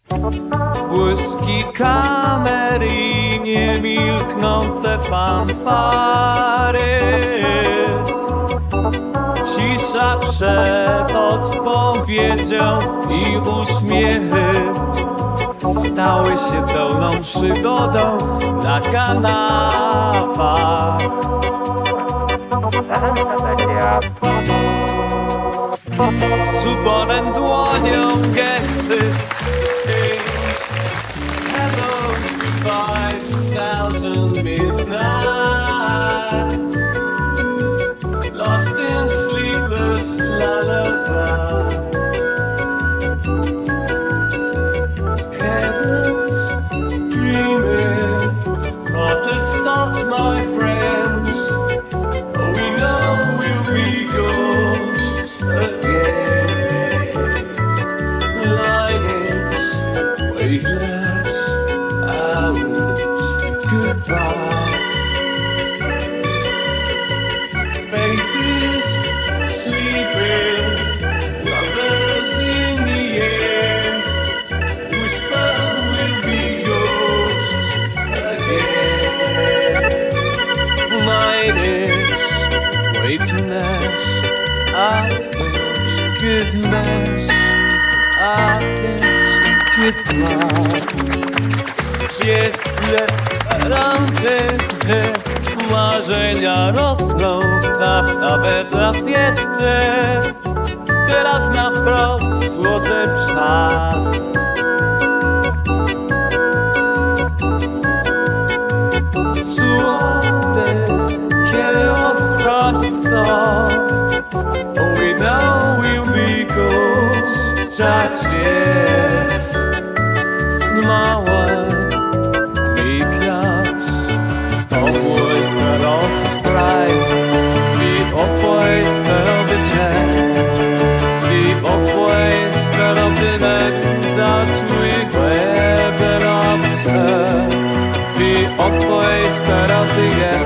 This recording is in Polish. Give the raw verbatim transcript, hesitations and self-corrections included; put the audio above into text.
Błyski kamer i niemilknące fanfary. Cisza przed odpowiedzią i uśmiechy stały się pełną przygodą na kanapach. Z uporem dłonią gesty. Hello, goodbyes, thousand midnights, lost in sleepless lullaby. Heavens dreaming, thoughtless thoughts, my friends. Oh, we know we'll be ghosts again. Lightings, weightless hours, goodbye. Faith is sleeping, lovers in the air. Whisper we'll be ghosts again. Night is wakeness, I think goodness, I think goodbye. Świetle ranczyny, marzenia rosną, a, a bez raz jeszcze, teraz na wprost złoty czas. Złoty, chaos rock star. Oh, we know we'll be ghosts, just yes. Smałe miklas, obłysne rozpraj, vi opłysne obycie, vi opłysne robinek, zaczuj głębę robce, vi opłysne robinek.